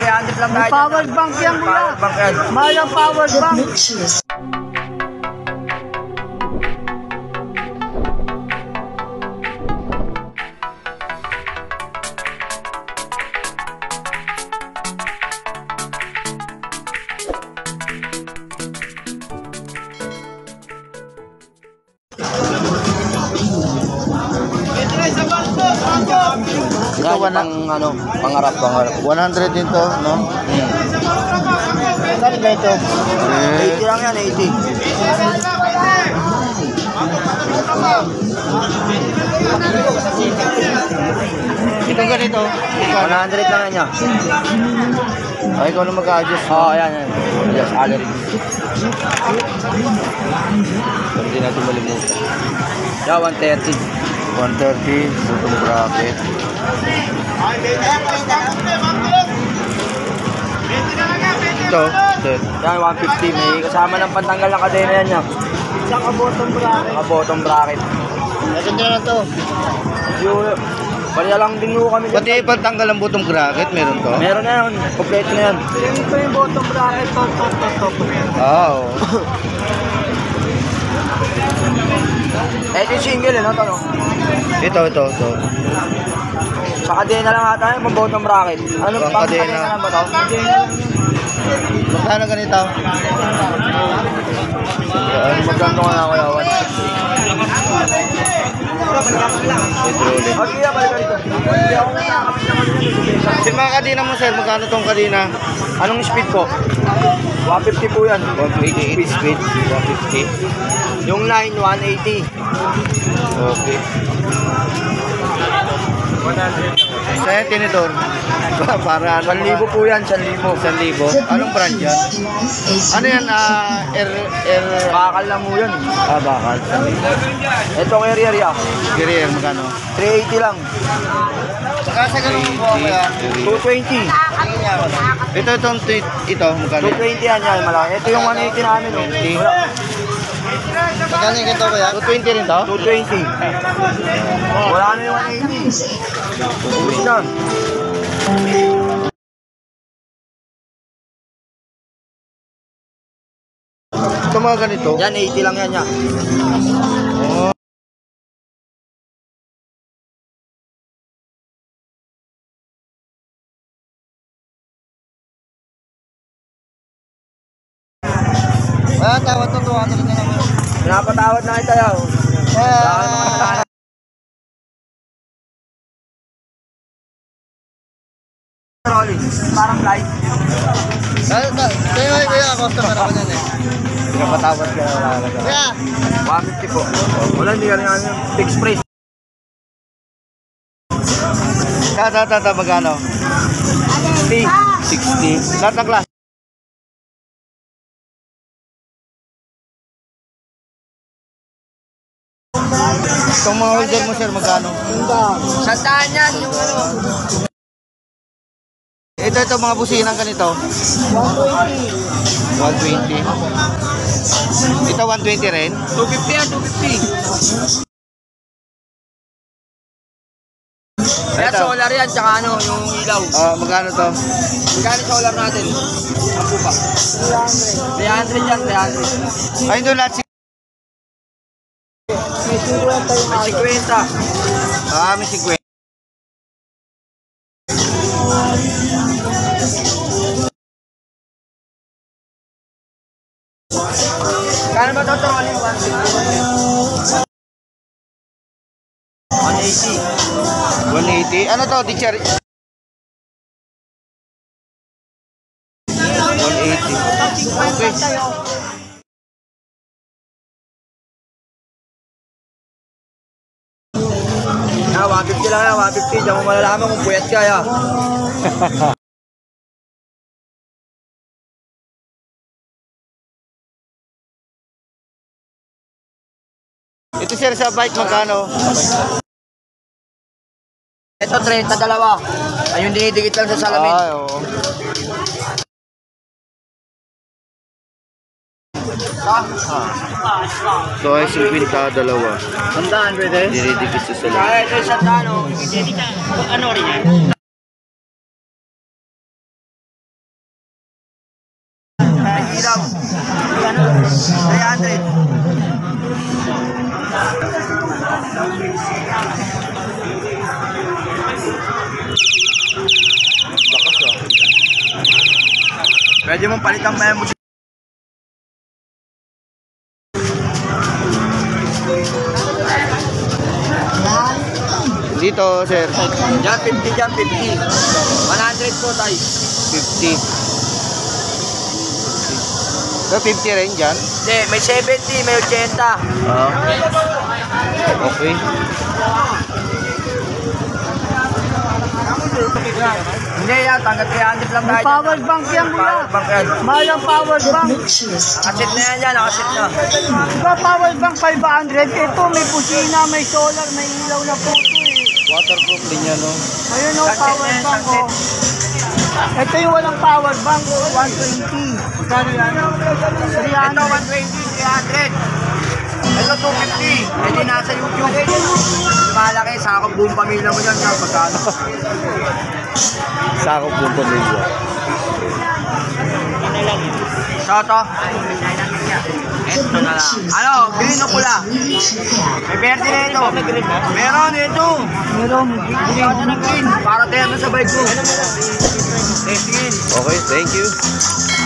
300 lang tayo. Power bank yan, kuya. Power bank yan. Mahal ang power bank. Ito pang pangarap. 100 din to, no? Saan ba ito? 80 lang yan, 80. Itong ganito, 100 lang yan niya. ay ikaw na mag-adjust. Oo, yan. Yes, gallery. Hindi natin malimutan. Yeah, 130. 130, butong bracket. Ito, Yan, 150. May kasama ng pantanggal ng kadena yan niya. Isang kabotong bracket. Nakabottom bracket. ito na to. Yung, kanya lang din ho kami. Pati pantanggal ang butong bracket, meron to? Meron na yan. Kompleto na yan. Ito yung bottom bracket. Top. Oo. Ito yung single, no? Ito, no? Ito. Sa kadena lang ata yung bottom bracket. Ano Ang pang kadena. kadena lang ba ito? Magkano ganito? Magkano nga ako yawan? Petroleum. Okay, balik ka rito. Si mga kadina mo, sir, magkano tong kadina? Anong speed po? 150 po yan. 180 speed. 150. Yung line, 180. Okay. Sa tinidor. Para ano? 1,000 po yan, 1,000. 1,000. Anong brand yan? Ano yan? Bakal lang mo yan. Bakal. Ito ang area. Guerrier, magkano? 380 lang. Saka sa ganun po kaya? 220. Ito, magkano? 220 yan yan, malaki. Ito yung 180 namin. Oh. Wala. Magkano yung ganito kaya? 220 rin to? 220. Wala na yung 180. Ubus na. Ito mga ganito? Yan, 80 lang yan. Oh. Tawad to 200 na lang. Pinapatawad na ito yaw. Parang light. Kaya kaya customer ako yan eh. Pinapatawad ka na lang. Kaya 150 po. Wala, hindi ka rin ano. Fixed price. Tata magkano? 60. Lahat ng class. Itong mga holder mo, sir, magkano? Sandaan yan yung ano. Ito mga businang ganito. 120. Ito 120 rin. 250 yan, 250. Kaya Ito. solar yan, tsaka ano, yung ilaw. Magkano to? Magkano solar natin? Ang pupa. 300 yan, 300. Ay, doon lahat May 50. may 50. Kano ba ito trolley? 180. 180. Ano to, teacher? 180. Okay. Ah, 150 lang yan, 150. Diyan mo malalaman kung puyat ka ya. Ito, sir, sa bike magkano? Ito 30 dalawa. Ayun dinidikit lang sa salamin. Ay, oo. So ay 50 dalawa. Sandaan, pwede? Dinidikit sa salamin. Kaya ito sandaan, oh. Ano rin yan? ilaw. 300. Pwede mong palitan mo. Dito, sir. Diyan 50, diyan 50. 100 po tayo. 50. So, 50 rin dyan. Hindi, may 70, may 80. Okay. Hindi yan, tanggat 300 lang May tayo. power bank yan, kuya. Power bank yan. Mahal ang power bank. Nakasit na yan, nakasit na. Diba power bank 500? Ito may kusina, may solar, may ilaw na po ito eh. Waterproof din yan, no? Ayun o, Sunset power na yan, bank sunset. oh. Ito yung walang power bank, 120. Kano yan? Ito 300. 120, 300. Ito 250. Ito nasa YouTube. Lumalaki, sakop buong pamilya mo dyan. Pagkano? Sakop yung pamilya. Soto. Ito na lang. Ano? Green o pula? May verde na ito. Meron ito. Meron. Hindi ako ng green. Para tayo na sa bike ko. Testingin. Okay, thank you.